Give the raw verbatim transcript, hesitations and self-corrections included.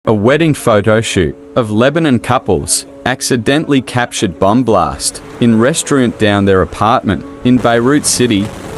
A wedding photo shoot of Lebanon couples accidentally captured bomb blast in restaurant down their apartment in Beirut City,